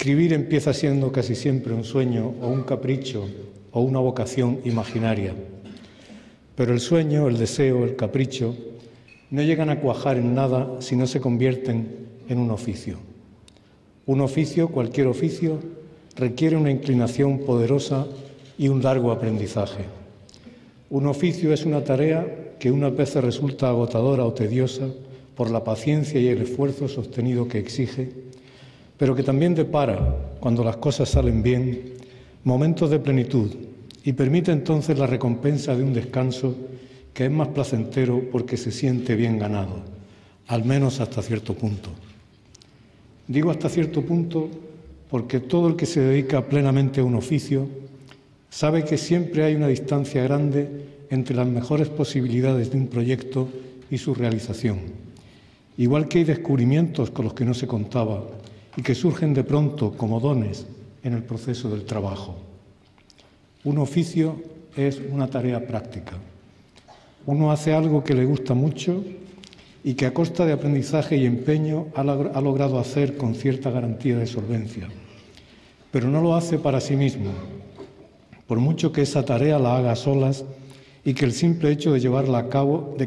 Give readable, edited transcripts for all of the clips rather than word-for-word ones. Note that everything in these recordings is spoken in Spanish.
Escribir empieza siendo casi siempre un sueño o un capricho o una vocación imaginaria. Pero el sueño, el deseo, el capricho no llegan a cuajar en nada si no se convierten en un oficio. Un oficio, cualquier oficio, requiere una inclinación poderosa y un largo aprendizaje. Un oficio es una tarea que unas veces resulta agotadora o tediosa por la paciencia y el esfuerzo sostenido que exige, pero que también depara, cuando las cosas salen bien, momentos de plenitud y permite entonces la recompensa de un descanso que es más placentero porque se siente bien ganado, al menos hasta cierto punto. Digo hasta cierto punto porque todo el que se dedica plenamente a un oficio sabe que siempre hay una distancia grande entre las mejores posibilidades de un proyecto y su realización. Igual que hay descubrimientos con los que no se contaba y que surgen de pronto como dones en el proceso del trabajo. Un oficio es una tarea práctica. Uno hace algo que le gusta mucho y que a costa de aprendizaje y empeño ha logrado hacer con cierta garantía de solvencia, pero no lo hace para sí mismo, por mucho que esa tarea la haga a solas y que en el simple hecho de llevarla a cabo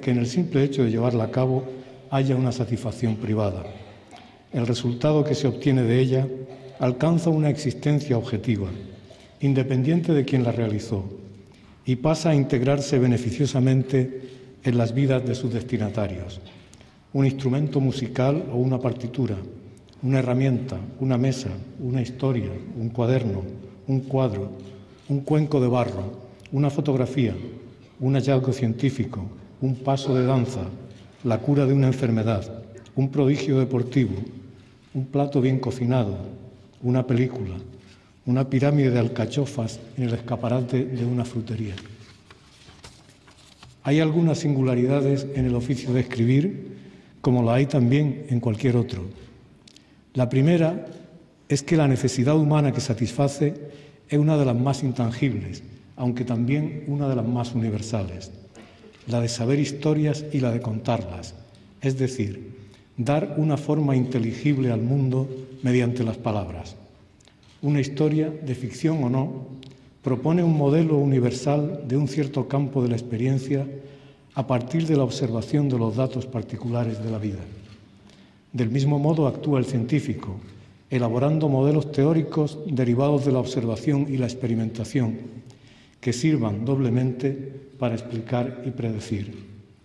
haya una satisfacción privada. El resultado que se obtiene de ella alcanza una existencia objetiva, independiente de quien la realizó, y pasa a integrarse beneficiosamente en las vidas de sus destinatarios. Un instrumento musical o una partitura, una herramienta, una mesa, una historia, un cuaderno, un cuadro, un cuenco de barro, una fotografía, un hallazgo científico, un paso de danza, la cura de una enfermedad, un prodigio deportivo, un plato bien cocinado, una película, una pirámide de alcachofas en el escaparate de una frutería. Hay algunas singularidades en el oficio de escribir, como la hay también en cualquier otro. La primera es que la necesidad humana que satisface es una de las más intangibles, aunque también una de las más universales, la de saber historias y la de contarlas, es decir, dar una forma inteligible al mundo mediante las palabras. Una historia, de ficción o no, propone un modelo universal de un cierto campo de la experiencia a partir de la observación de los datos particulares de la vida. Del mismo modo actúa el científico, elaborando modelos teóricos derivados de la observación y la experimentación, que sirvan doblemente para explicar y predecir.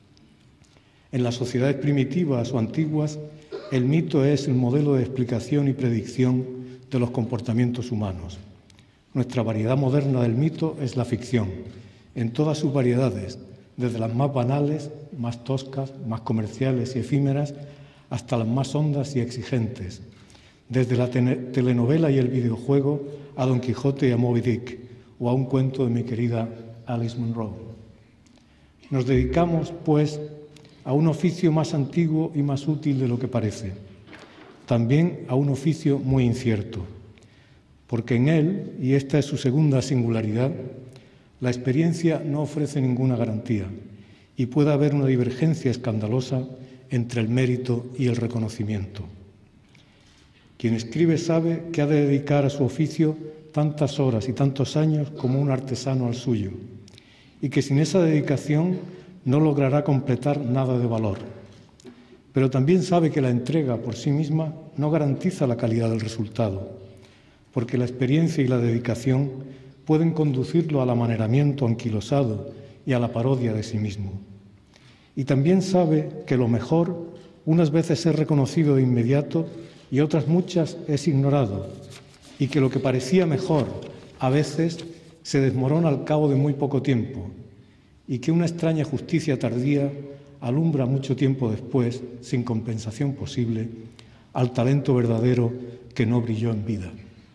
En las sociedades primitivas o antiguas, el mito es el modelo de explicación y predicción de los comportamientos humanos. Nuestra variedad moderna del mito es la ficción, en todas sus variedades, desde las más banales, más toscas, más comerciales y efímeras, hasta las más hondas y exigentes, desde la telenovela y el videojuego a Don Quijote y a Moby Dick, o a un cuento de mi querida Alice Munro. Nos dedicamos, pues, a un oficio más antiguo y más útil de lo que parece, también a un oficio muy incierto, porque en él, y esta es su segunda singularidad, la experiencia no ofrece ninguna garantía y puede haber una divergencia escandalosa entre el mérito y el reconocimiento. Quien escribe sabe que ha de dedicar a su oficio tantas horas y tantos años como un artesano al suyo, y que sin esa dedicación no logrará completar nada de valor. Pero también sabe que la entrega por sí misma no garantiza la calidad del resultado, porque la experiencia y la dedicación pueden conducirlo al amaneramiento anquilosado y a la parodia de sí mismo. Y también sabe que lo mejor unas veces es reconocido de inmediato y otras muchas es ignorado, y que lo que parecía mejor a veces se desmorona al cabo de muy poco tiempo, y que una extraña justicia tardía alumbra mucho tiempo después, sin compensación posible, al talento verdadero que no brilló en vida.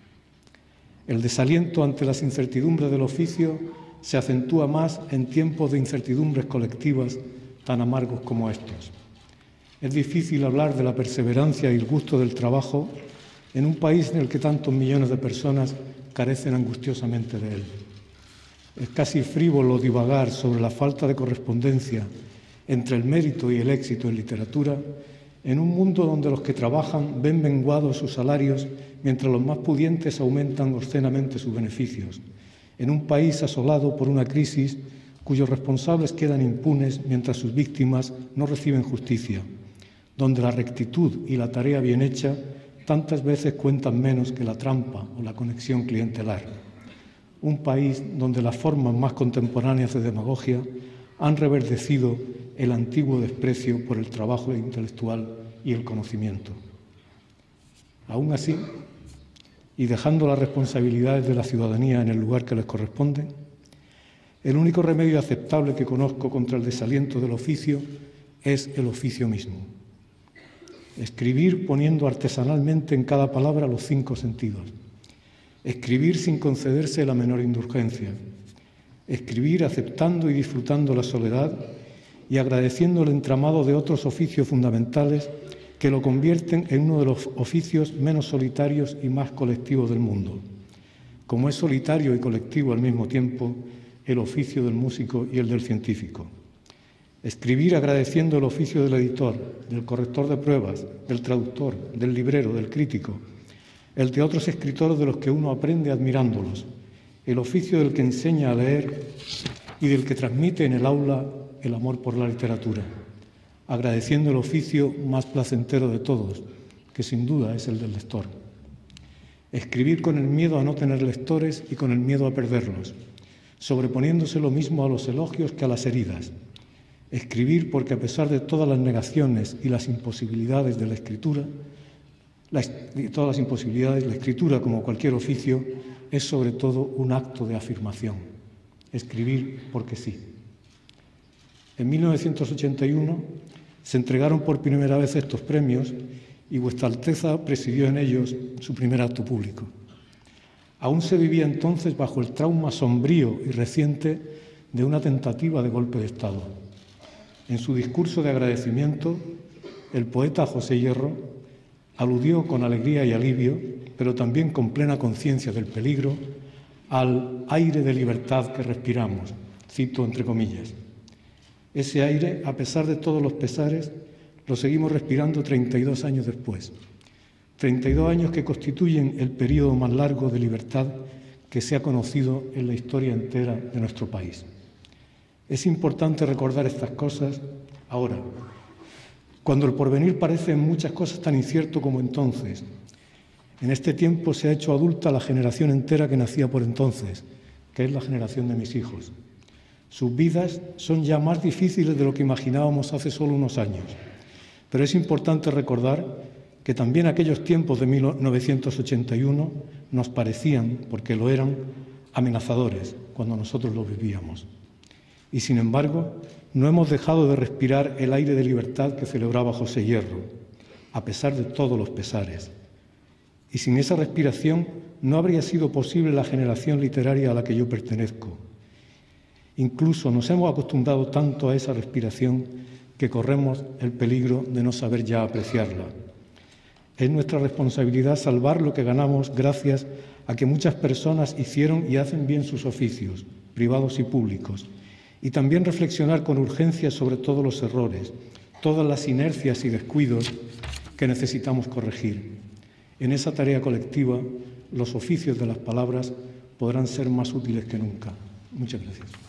El desaliento ante las incertidumbres del oficio se acentúa más en tiempos de incertidumbres colectivas tan amargos como estos. Es difícil hablar de la perseverancia y el gusto del trabajo en un país en el que tantos millones de personas carecen angustiosamente de él. Es casi frívolo divagar sobre la falta de correspondencia entre el mérito y el éxito en literatura En un mundo donde los que trabajan ven menguados sus salarios mientras los más pudientes aumentan obscenamente sus beneficios. En un país asolado por una crisis cuyos responsables quedan impunes mientras sus víctimas no reciben justicia. Donde la rectitud y la tarea bien hecha tantas veces cuentan menos que la trampa o la conexión clientelar. Un país donde las formas más contemporáneas de demagogia han reverdecido el antiguo desprecio por el trabajo intelectual y el conocimiento. Aún así, y dejando las responsabilidades de la ciudadanía en el lugar que les corresponde, el único remedio aceptable que conozco contra el desaliento del oficio es el oficio mismo. Escribir poniendo artesanalmente en cada palabra los 5 sentidos. Escribir sin concederse la menor indulgencia. Escribir aceptando y disfrutando la soledad y agradeciendo el entramado de otros oficios fundamentales que lo convierten en uno de los oficios menos solitarios y más colectivos del mundo. Como es solitario y colectivo al mismo tiempo el oficio del músico y el del científico. Escribir agradeciendo el oficio del editor, del corrector de pruebas, del traductor, del librero, del crítico, el de otros escritores de los que uno aprende admirándolos, el oficio del que enseña a leer y del que transmite en el aula el amor por la literatura, agradeciendo el oficio más placentero de todos, que sin duda es el del lector. Escribir con el miedo a no tener lectores y con el miedo a perderlos, sobreponiéndose lo mismo a los elogios que a las heridas. Escribir porque a pesar de todas las negaciones y las imposibilidades de la escritura, la escritura, como cualquier oficio, es sobre todo un acto de afirmación. Escribir porque sí. En 1981 se entregaron por primera vez estos premios y Vuestra Alteza presidió en ellos su primer acto público. Aún se vivía entonces bajo el trauma sombrío y reciente de una tentativa de golpe de Estado. En su discurso de agradecimiento, el poeta José Hierro aludió con alegría y alivio, pero también con plena conciencia del peligro, al aire de libertad que respiramos, cito entre comillas. Ese aire, a pesar de todos los pesares, lo seguimos respirando 32 años después. 32 años que constituyen el período más largo de libertad que se ha conocido en la historia entera de nuestro país. Es importante recordar estas cosas ahora, cuando el porvenir parece en muchas cosas tan incierto como entonces. En este tiempo se ha hecho adulta la generación entera que nacía por entonces, que es la generación de mis hijos. Sus vidas son ya más difíciles de lo que imaginábamos hace solo unos años, pero es importante recordar que también aquellos tiempos de 1981 nos parecían, porque lo eran, amenazadores cuando nosotros los vivíamos. Y sin embargo, no hemos dejado de respirar el aire de libertad que celebraba José Hierro, a pesar de todos los pesares. Y sin esa respiración no habría sido posible la generación literaria a la que yo pertenezco. Incluso nos hemos acostumbrado tanto a esa respiración que corremos el peligro de no saber ya apreciarla. Es nuestra responsabilidad salvar lo que ganamos gracias a que muchas personas hicieron y hacen bien sus oficios, privados y públicos, y también reflexionar con urgencia sobre todos los errores, todas las inercias y descuidos que necesitamos corregir. En esa tarea colectiva, los oficios de las palabras podrán ser más útiles que nunca. Muchas gracias.